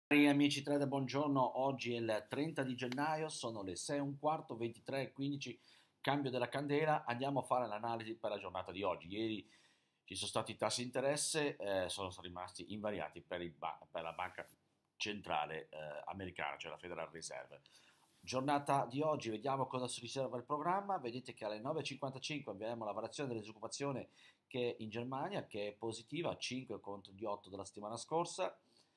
Cari amici trader, buongiorno. Oggi è il 30 di gennaio, sono le 6 e un quarto, 23:15, cambio della candela. Andiamo a fare l'analisi per la giornata di oggi. Ieri ci sono stati i tassi di interesse, sono rimasti invariati per la banca centrale americana, cioè la Federal Reserve. Giornata di oggi, vediamo cosa si riserva il programma. Vedete che alle 9:55 abbiamo la variazione della disoccupazione che è in Germania, che è positiva, 5 contro gli 8 della settimana scorsa.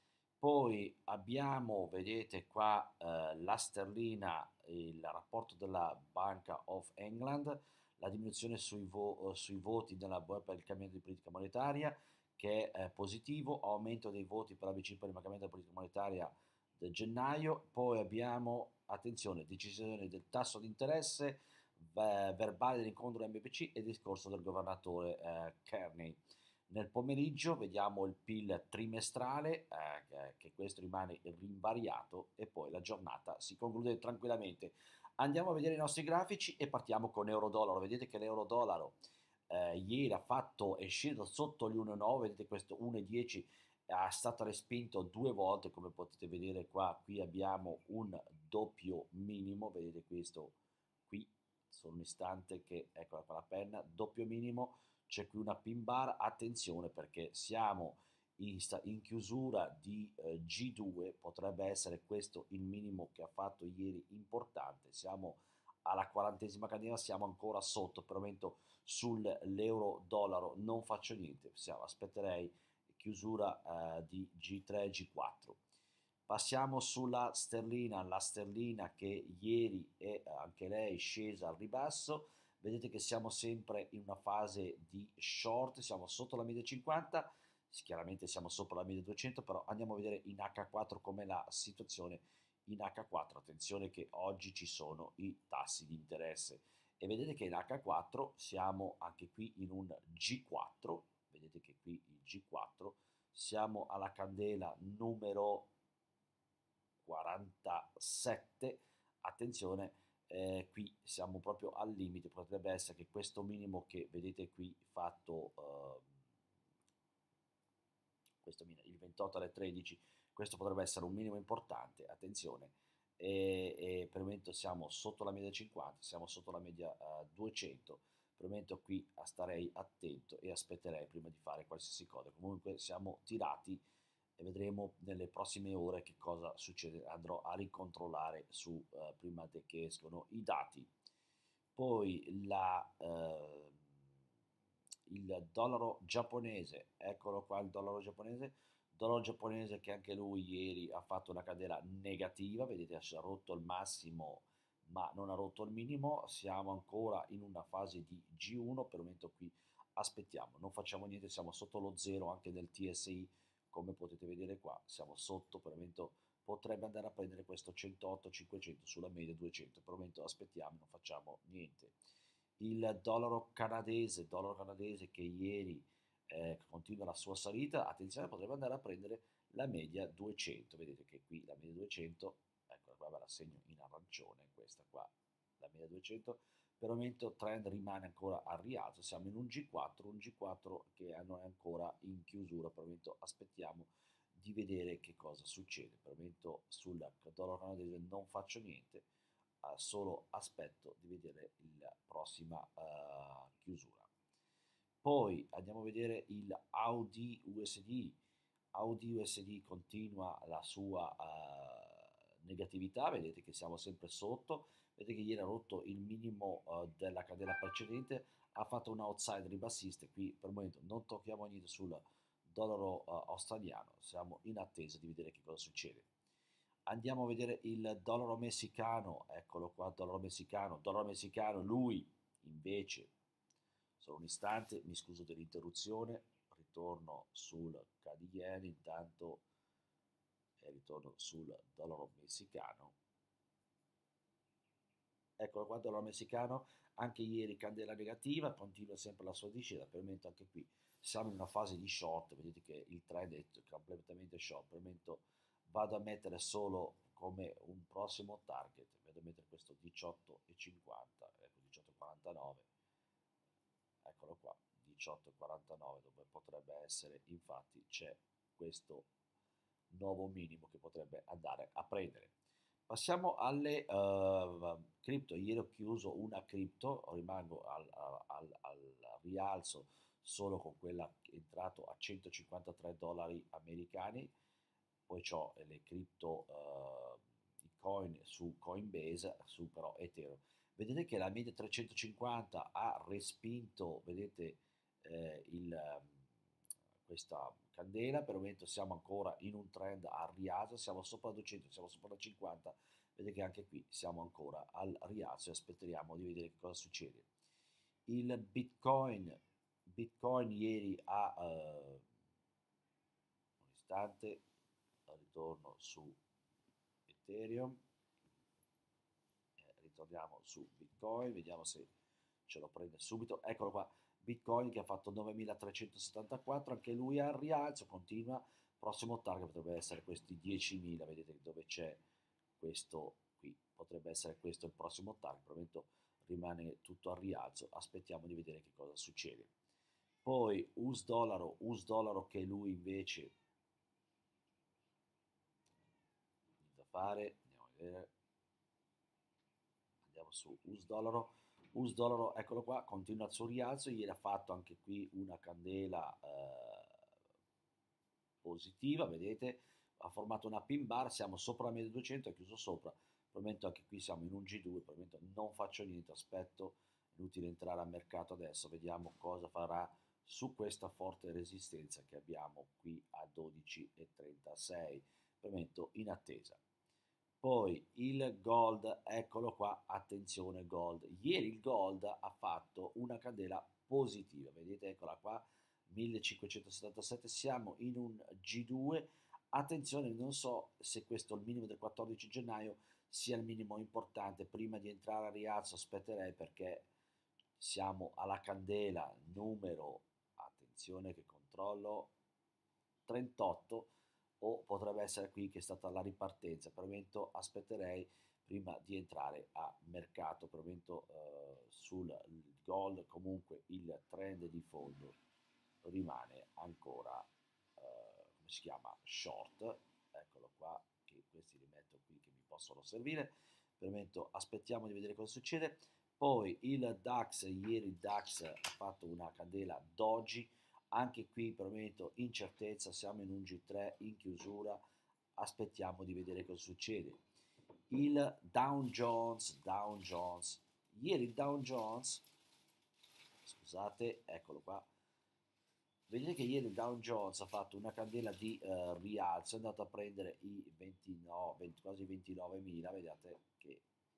Poi abbiamo, vedete qua, la sterlina, il rapporto della Bank of England, la diminuzione sui voti per il cambiamento di politica monetaria, che è positivo, aumento dei voti per la BCE per il cambiamento della politica monetaria del gennaio. Poi abbiamo, attenzione, decisione del tasso di interesse, verbale dell'incontro MPC e discorso del governatore Kearney. Nel pomeriggio vediamo il PIL trimestrale, che questo rimane invariato, e poi la giornata si conclude tranquillamente. Andiamo a vedere i nostri grafici e partiamo con euro-dollaro. Vedete che l'euro-dollaro ieri è sceso sotto gli 1,9, vedete questo 1,10 è stato respinto due volte, come potete vedere qua. Qui abbiamo un doppio minimo, vedete questo qui, solo un istante che, eccola qua la penna, doppio minimo. C'è qui una pin bar, attenzione perché siamo in chiusura di G2, potrebbe essere questo il minimo che ha fatto ieri importante. Siamo alla 40esima candela, siamo ancora sotto, per il momento sull'euro dollaro non faccio niente, aspetterei chiusura di G3 e G4. Passiamo sulla sterlina, la sterlina che ieri è anche lei scesa al ribasso. Vedete che siamo sempre in una fase di short, siamo sotto la media 50, chiaramente siamo sopra la media 200, però andiamo a vedere in H4 com'è la situazione in H4. Attenzione che oggi ci sono i tassi di interesse e vedete che in H4 siamo anche qui in un G4, vedete che qui il G4 siamo alla candela numero 47, attenzione, qui siamo proprio al limite, potrebbe essere che questo minimo che vedete qui fatto, il 28 alle 13, questo potrebbe essere un minimo importante, attenzione, e per il momento siamo sotto la media 50, siamo sotto la media 200, per il momento qui starei attento e aspetterei prima di fare qualsiasi cosa. Comunque siamo tirati e vedremo nelle prossime ore che cosa succede. Andrò a ricontrollare prima che escono i dati. Poi il dollaro giapponese, eccolo qua il dollaro giapponese che anche lui ieri ha fatto una candela negativa, vedete ha rotto il massimo ma non ha rotto il minimo, siamo ancora in una fase di G1, per il momento qui aspettiamo, non facciamo niente, siamo sotto lo zero anche del TSI, come potete vedere qua, siamo sotto, per il momento potrebbe andare a prendere questo 108-500 sulla media 200, per il momento aspettiamo, non facciamo niente. Il dollaro canadese che ieri continua la sua salita, attenzione, potrebbe andare a prendere la media 200, vedete che qui la media 200, eccola qua, ve la segno in arancione, questa qua, la media 200, per il momento trend rimane ancora al rialzo, siamo in un G4 che non è ancora in chiusura, per il momento aspettiamo di vedere che cosa succede, per il momento sul dollaro canadese non faccio niente, solo aspetto di vedere la prossima chiusura. Poi andiamo a vedere il Audi USD. Audi USD continua la sua negatività, vedete che siamo sempre sotto, vedete che ieri ha rotto il minimo della candela precedente, ha fatto un outside ribassista, qui per il momento non tocchiamo niente sul dollaro australiano, siamo in attesa di vedere che cosa succede. Andiamo a vedere il dollaro messicano, eccolo qua, dollaro messicano, lui invece, solo un istante, mi scuso dell'interruzione, ritorno sul CAD Yen, intanto ritorno sul dollaro messicano. Eccolo qua, dollaro messicano, anche ieri candela negativa, continua sempre la sua discesa, per il momento anche qui siamo in una fase di short, vedete che il trend è completamente short, per il momento vado a mettere solo come un prossimo target, vado a mettere questo 18,50, ecco 18,49, eccolo qua, 18,49 dove potrebbe essere, infatti c'è questo nuovo minimo che potrebbe Passiamo alle cripto. Ieri ho chiuso una cripto, rimango al rialzo solo con quella che è entrato a 153 dollari americani. Poi ho le cripto, i coin su Coinbase, su però Ethereum. Vedete che la media 350 ha respinto, vedete, questa candela. Per il momento siamo ancora in un trend a rialzo, siamo sopra 200, siamo sopra 50. Vedete che anche qui siamo ancora al rialzo e aspettiamo di vedere che cosa succede. Il Bitcoin ieri ha un istante, ritorno su Ethereum, ritorniamo su Bitcoin, vediamo se ce lo prende subito. Eccolo qua, Bitcoin che ha fatto 9.374, anche lui al rialzo, continua. Prossimo target potrebbe essere questi 10.000, vedete dove c'è questo qui, potrebbe essere questo il prossimo target. Per il momento rimane tutto al rialzo, aspettiamo di vedere che cosa succede. Poi US dollaro che lui invece da fare, andiamo a vedere, andiamo su US dollaro, eccolo qua, continua il suo rialzo. Ieri ha fatto anche qui una candela positiva, vedete, ha formato una pin bar, siamo sopra la media 200, è chiuso sopra. Per il momento anche qui siamo in un G2, per il momento non faccio niente, aspetto, è inutile entrare al mercato adesso, vediamo cosa farà su questa forte resistenza che abbiamo qui a 12,36. Per il momento in attesa. Poi il gold, eccolo qua, attenzione gold. Ieri il gold ha fatto una candela positiva, vedete, eccola qua, 1577, siamo in un G2. Attenzione, non so se questo è il minimo del 14 gennaio sia il minimo importante. Prima di entrare a rialzo aspetterei, perché siamo alla candela numero, attenzione che controllo, 38, o potrebbe essere qui che è stata la ripartenza. Per il momento aspetterei prima di entrare a mercato. Per il momento sul gold comunque il trend di fondo rimane ancora, come si chiama, short. Eccolo qua, che questi li metto qui che mi possono servire. Per il momento aspettiamo di vedere cosa succede. Poi il DAX, ieri il DAX ha fatto una candela doji, anche qui per il momento incertezza, siamo in un G3 in chiusura, aspettiamo di vedere cosa succede. Il Dow Jones, ieri il Dow Jones, scusate, eccolo qua, vedete che ieri il Dow Jones ha fatto una candela di rialzo, è andato a prendere i 29, quasi 29.000, vedete che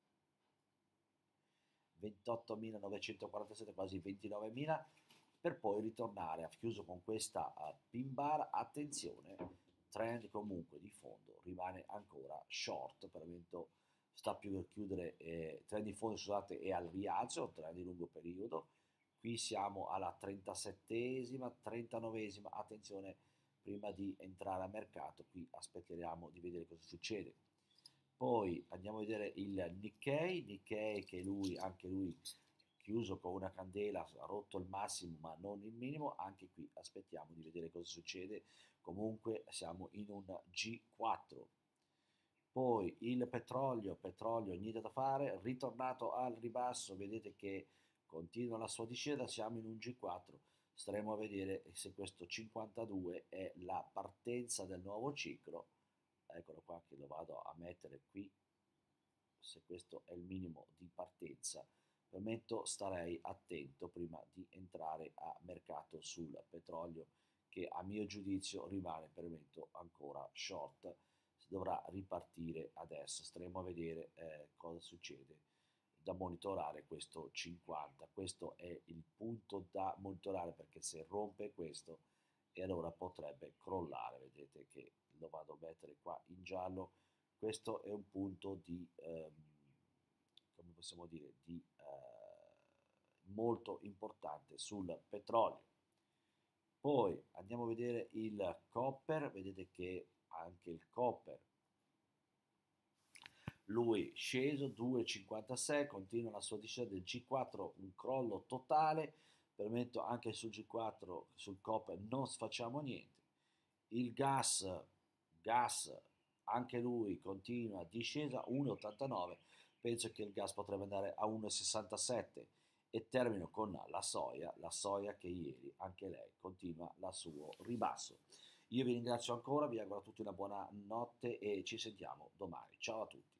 28.947, quasi 29.000, per poi ritornare, ha chiuso con questa pin bar. Attenzione, trend comunque di fondo rimane ancora short, per il momento sta più per chiudere, trend di fondo scusate è al rialzo, trend di lungo periodo. Qui siamo alla 37esima, 39esima, attenzione prima di entrare a mercato, qui aspetteremo di vedere cosa succede. Poi andiamo a vedere il Nikkei che lui, anche lui chiuso con una candela, ha rotto il massimo ma non il minimo, anche qui aspettiamo di vedere cosa succede. Comunque siamo in un G4. Poi il petrolio niente da fare, ritornato al ribasso, vedete che continua la sua discesa, siamo in un G4, staremo a vedere se questo 52 è la partenza del nuovo ciclo. Eccolo qua che lo vado a mettere qui, se questo è il minimo di partenza. Per il momento starei attento prima di entrare a mercato sul petrolio, che a mio giudizio rimane per il momento ancora short. Si dovrà ripartire adesso, staremo a vedere cosa succede. Da monitorare questo 50, questo è il punto da monitorare, perché se rompe questo e allora potrebbe crollare. Vedete che lo vado a mettere qua in giallo. Questo è un punto di come possiamo dire, di molto importante sul petrolio. Poi andiamo a vedere il copper, vedete che anche il copper, lui sceso 2,56, continua la sua discesa del G4, un crollo totale. Per il momento anche sul G4, sul copper non facciamo niente. Il gas anche lui continua discesa 1,89, penso che il gas potrebbe andare a 1,67 e termino con la soia che ieri anche lei continua il suo ribasso. Io vi ringrazio ancora, vi auguro a tutti una buona notte e ci sentiamo domani. Ciao a tutti.